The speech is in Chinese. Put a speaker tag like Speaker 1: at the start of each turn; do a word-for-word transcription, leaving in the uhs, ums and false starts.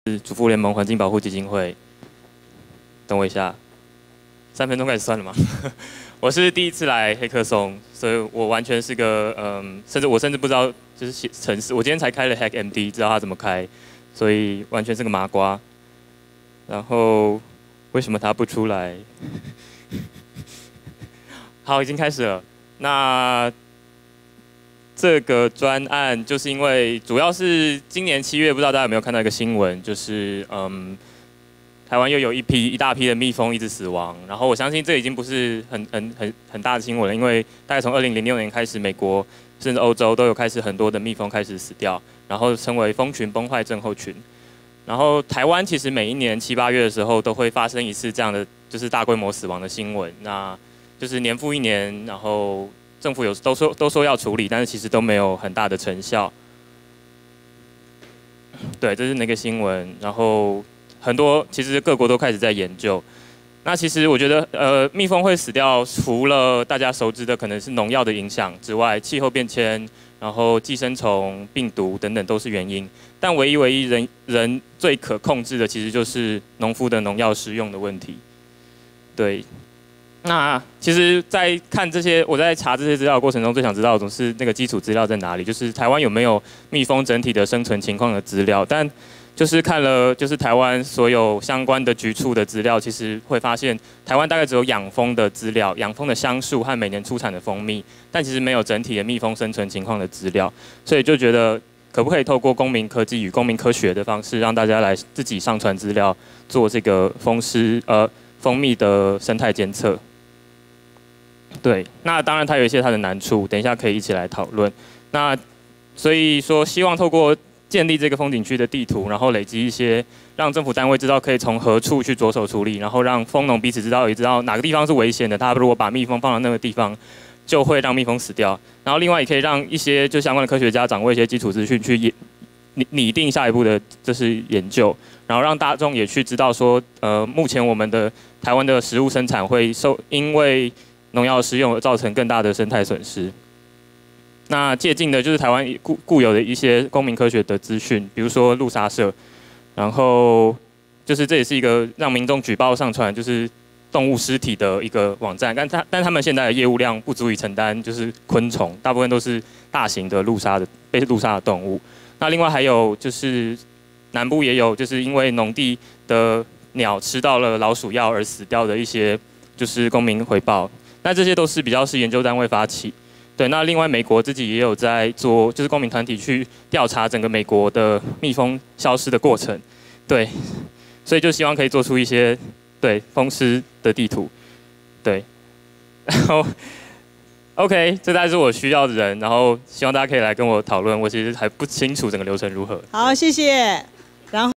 Speaker 1: 主妇联盟环境保护基金会。等我一下，三分钟开始算了吗？我是第一次来黑客松，所以我完全是个嗯，甚至我甚至不知道就是程式，我今天才开了 Hack M D， 知道它怎么开，所以完全是个麻瓜。然后为什么它不出来？好，已经开始了。那这个专案就是因为主要是今年七月，不知道大家有没有看到一个新闻，就是嗯。台湾又有一批一大批的蜜蜂一直死亡，然后我相信这已经不是很很很很大的新闻了，因为大概从二零零六年开始，美国甚至欧洲都有开始很多的蜜蜂开始死掉，然后称为蜂群崩坏症候群。然后台湾其实每一年七八月的时候都会发生一次这样的就是大规模死亡的新闻，那就是年复一年，然后政府有都说都说要处理，但是其实都没有很大的成效。对，这是那个新闻，然后。很多其实各国都开始在研究。那其实我觉得，呃，蜜蜂会死掉，除了大家熟知的可能是农药的影响之外，气候变迁，然后寄生虫、病毒等等都是原因。但唯一唯一人人最可控制的，其实就是农夫的农药使用的问题。对。那其实，在看这些，我在查这些资料的过程中，最想知道的总是那个基础资料在哪里，就是台湾有没有蜜蜂整体的生存情况的资料，但。就是看了，就是台湾所有相关的局处的资料，其实会发现，台湾大概只有养蜂的资料、养蜂的箱数和每年出产的蜂蜜，但其实没有整体的蜜蜂生存情况的资料，所以就觉得可不可以透过公民科技与公民科学的方式，让大家来自己上传资料，做这个蜂师呃蜂蜜的生态监测。对，那当然它有一些它的难处，等一下可以一起来讨论。那所以说，希望透过建立这个风景区的地图，然后累积一些让政府单位知道可以从何处去着手处理，然后让蜂农彼此知道，也知道哪个地方是危险的。他如果把蜜蜂放到那个地方，就会让蜜蜂死掉。然后另外也可以让一些就相关的科学家掌握一些基础资讯，去拟拟定下一步的就是研究，然后让大众也去知道说，呃，目前我们的台湾的食物生产会受因为农药使用而造成更大的生态损失。那借鉴的就是台湾固固有的一些公民科学的资讯，比如说路杀社，然后就是这也是一个让民众举报上传就是动物尸体的一个网站，但他但他们现在的业务量不足以承担就是昆虫，大部分都是大型的路杀的被路杀的动物。那另外还有就是南部也有就是因为农地的鸟吃到了老鼠药而死掉的一些就是公民回报，那这些都是比较是研究单位发起。对，那另外美国自己也有在做，就是公民团体去调查整个美国的蜜蜂消失的过程，对，所以就希望可以做出一些对蜂尸的地图，对，然后 OK， 这大概是我需要的人，然后希望大家可以来跟我讨论，我其实还不清楚整个流程如何。
Speaker 2: 好，谢谢。然后。